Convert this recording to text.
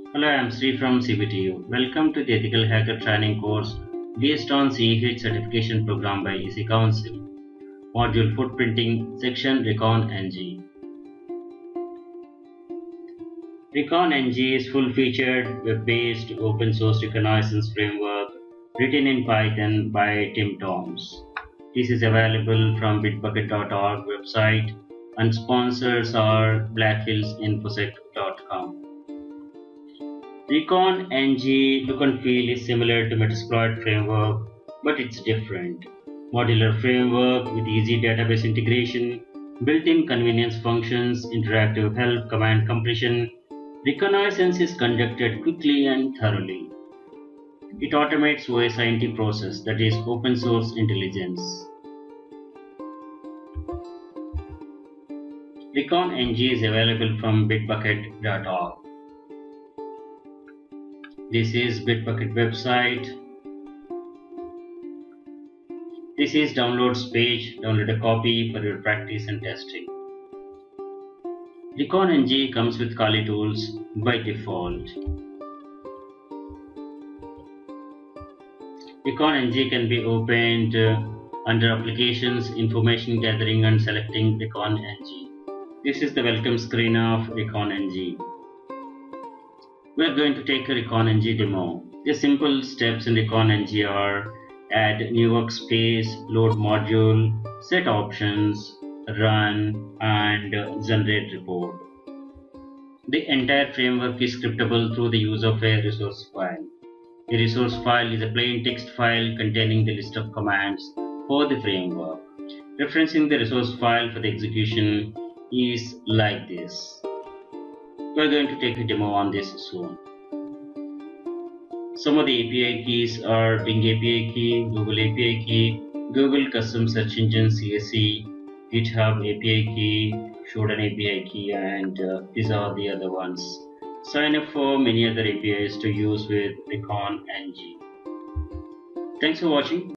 Hello, I am Sri from CBTU. Welcome to the Ethical Hacker Training course based on CEH certification program by EC Council. Module Footprinting Section Recon-ng. Recon-ng is full-featured, web-based, open-source reconnaissance framework written in Python by Tim Toms. This is available from bitbucket.org website and sponsors are blackhillsinfosec.com. Recon-ng look and feel is similar to Metasploit framework, but it's different. Modular framework with easy database integration, built-in convenience functions, interactive help, command completion. Reconnaissance is conducted quickly and thoroughly. It automates OSINT process, that is open source intelligence. Recon-ng is available from bitbucket.org. This is Bitbucket website. This is downloads page. Download a copy for your practice and testing. Recon-ng comes with Kali tools by default. Recon-ng can be opened under Applications, Information Gathering and selecting Recon-ng. This is the welcome screen of Recon-ng. We are going to take a Recon-ng demo. The simple steps in Recon-ng are add new workspace, load module, set options, run, and generate report. The entire framework is scriptable through the use of a resource file. A resource file is a plain text file containing the list of commands for the framework. Referencing the resource file for the execution is like this. We are going to take a demo on this soon. Some of the API keys are Bing API key, Google API key, Google Custom Search Engine CSE, GitHub API key, Shodan API key, and these are the other ones. Sign up for many other APIs to use with Recon-ng. Thanks for watching.